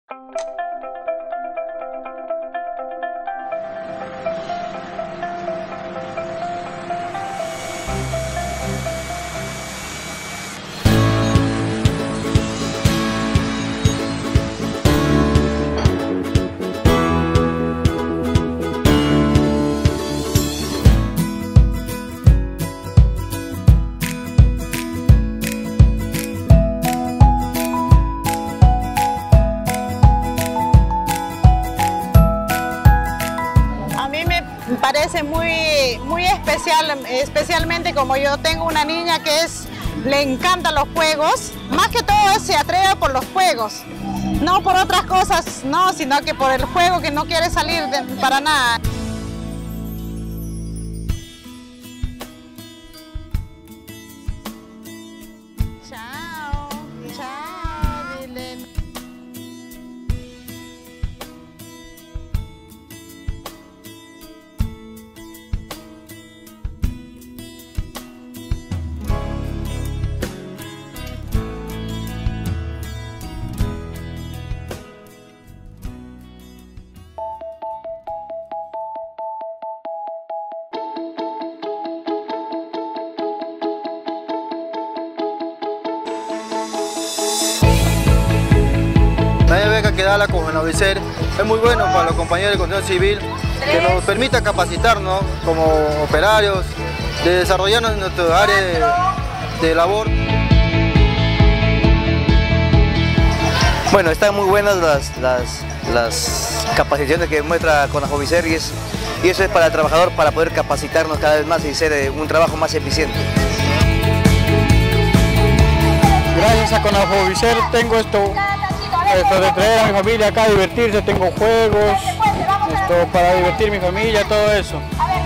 Me parece muy especial, especialmente como yo tengo una niña que le encantan los juegos, más que todo se atreve por los juegos, no por otras cosas, no, sino que por el juego que no quiere salir para nada. Chao, chao, dile. La beca que da la Conafovicer es muy bueno para los compañeros de construcción civil, que nos permita capacitarnos como operarios, de desarrollarnos en nuestro área de labor. Bueno, están muy buenas las capacitaciones que muestra Conafovicer y eso es para el trabajador, para poder capacitarnos cada vez más y hacer un trabajo más eficiente. Gracias a Conafovicer tengo esto de traer a mi familia acá a divertirse, tengo juegos, para divertir a mi familia, todo eso.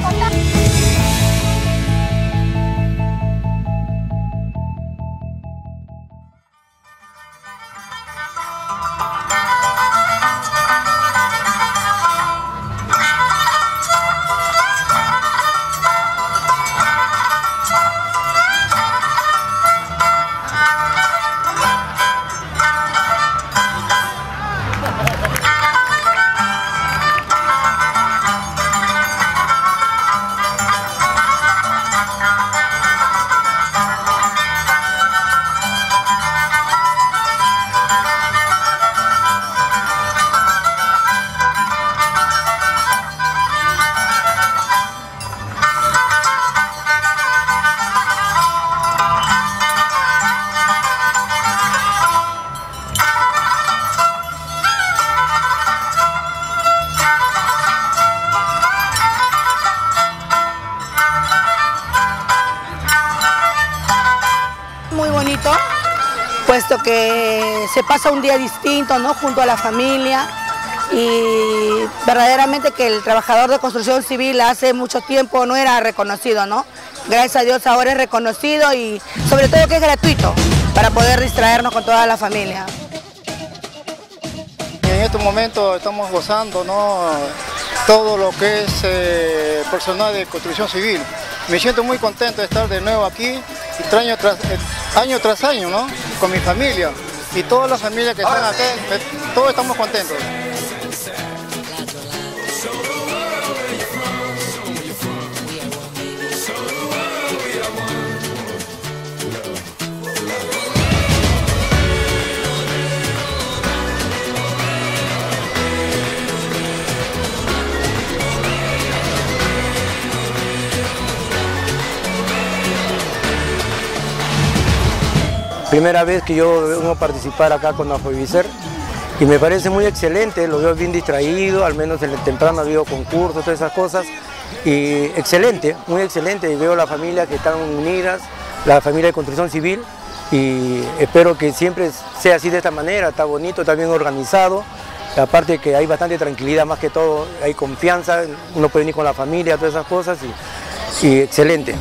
Puesto que se pasa un día distinto, ¿no?, junto a la familia, y verdaderamente que el trabajador de construcción civil hace mucho tiempo no era reconocido, ¿no? Gracias a Dios ahora es reconocido y sobre todo que es gratuito para poder distraernos con toda la familia. En estos momentos estamos gozando, ¿no?, todo lo que es personal de construcción civil. Me siento muy contento de estar de nuevo aquí, año tras año, ¿no?, con mi familia y todas las familias que están acá, todos estamos contentos. Primera vez que yo vengo a participar acá con Conafovicer y me parece muy excelente, lo veo bien distraído, al menos en el temprano ha habido concursos, todas esas cosas, y excelente, muy excelente, y veo la familia que están unidas, la familia de construcción civil, y espero que siempre sea así de esta manera, está bonito, está bien organizado, aparte que hay bastante tranquilidad, más que todo hay confianza, uno puede venir con la familia, todas esas cosas, y excelente.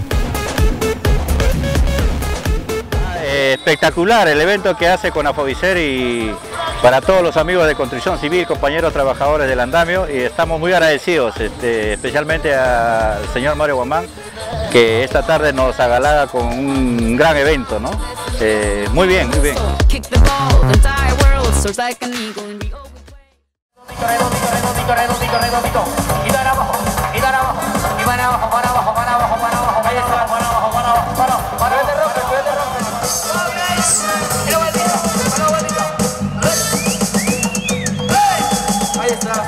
Espectacular el evento que hace Conafovicer y para todos los amigos de construcción civil, compañeros trabajadores del andamio, y estamos muy agradecidos, especialmente al señor Mario Guamán, que esta tarde nos agalaga con un gran evento, ¿no? Muy bien, muy bien. redondito. Y dan abajo. Y van abajo. Para abajo. Ahí está. Para abajo. Cuídate rompe. Ahí está.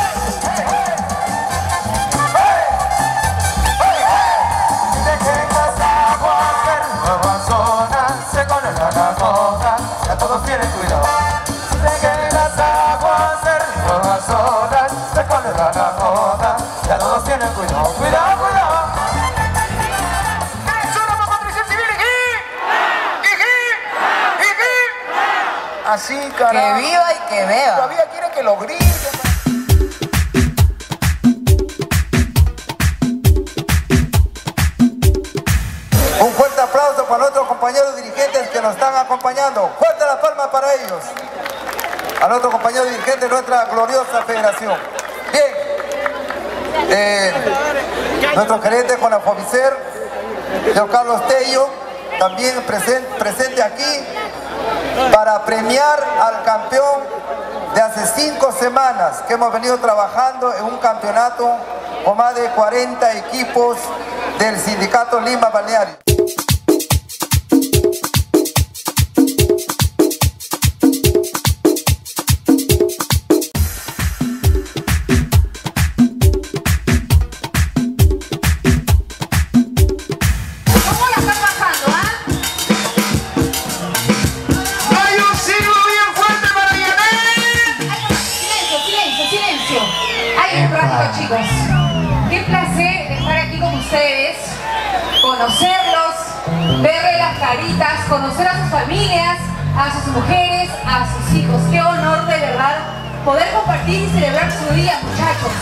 Ya todos tienen cuidado. De que las aguas de nuevas olas se correrán a moda. Ya todos tienen cuidado. Cuidado. ¿Qué somos Contrición Civil? Así, carajo. Que viva y que beba. Todavía quiere que lo grite. Un fuerte aplauso para nuestros compañeros dirigentes que nos están acompañando. Fuerte la palma para ellos. A nuestros compañeros dirigentes de nuestra gloriosa federación. Bien. Nuestro gerente con la FOBICER, señor Carlos Tello, también presente aquí para premiar al campeón de hace 5 semanas que hemos venido trabajando en un campeonato con más de 40 equipos del Sindicato Lima Balneario. Chicos, qué placer estar aquí con ustedes, conocerlos, verle las caritas, conocer a sus familias, a sus mujeres, a sus hijos. Qué honor de verdad poder compartir y celebrar su día, muchachos.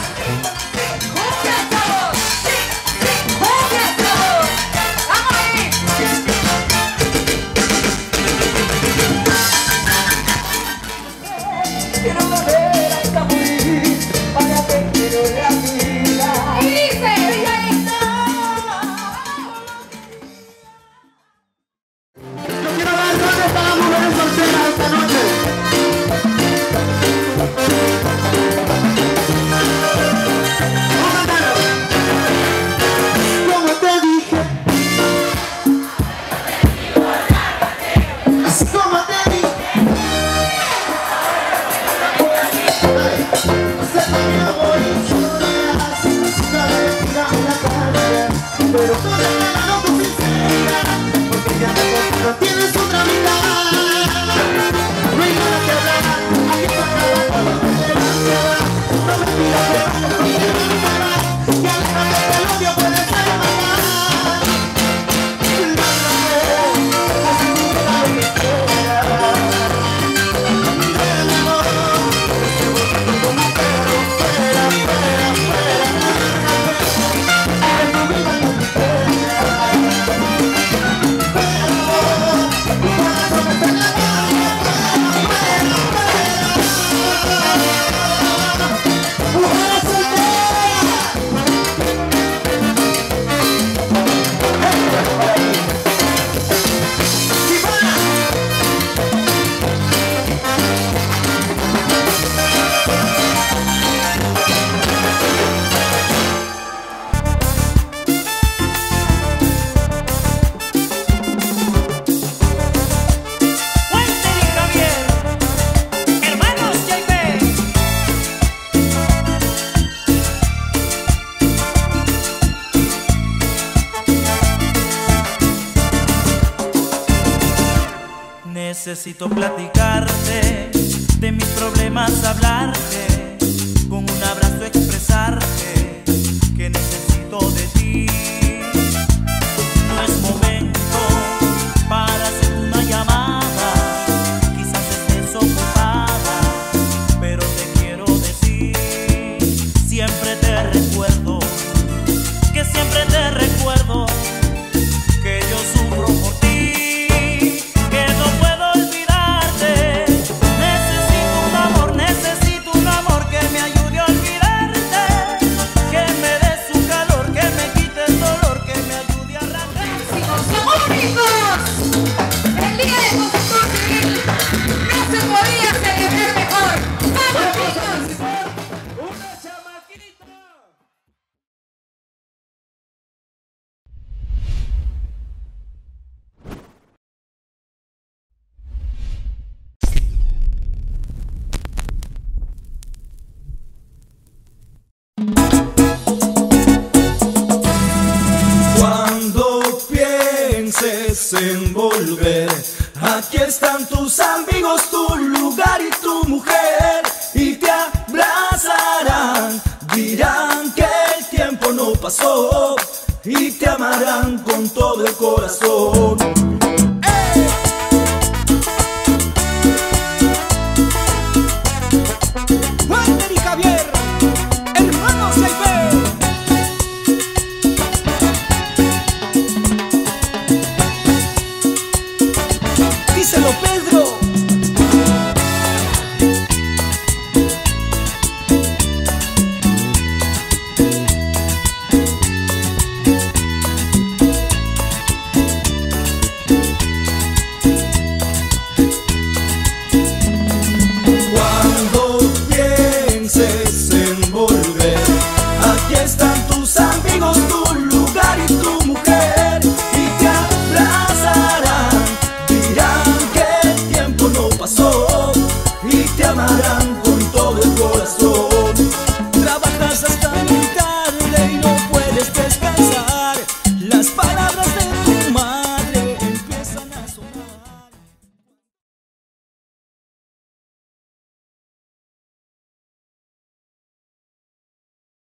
Necesito platicarte de mis problemas, hablarte, con un abrazo expresarte que necesito de ti. No es momento para hacer una llamada, quizás estés ocupada, pero te quiero decir, siempre te recuerdo, que siempre te recuerdo, que yo sufro por ti. Necesito un amor están tus amigos, tu lugar y tu mujer, y te abrazarán, dirán que el tiempo no pasó y te amarán.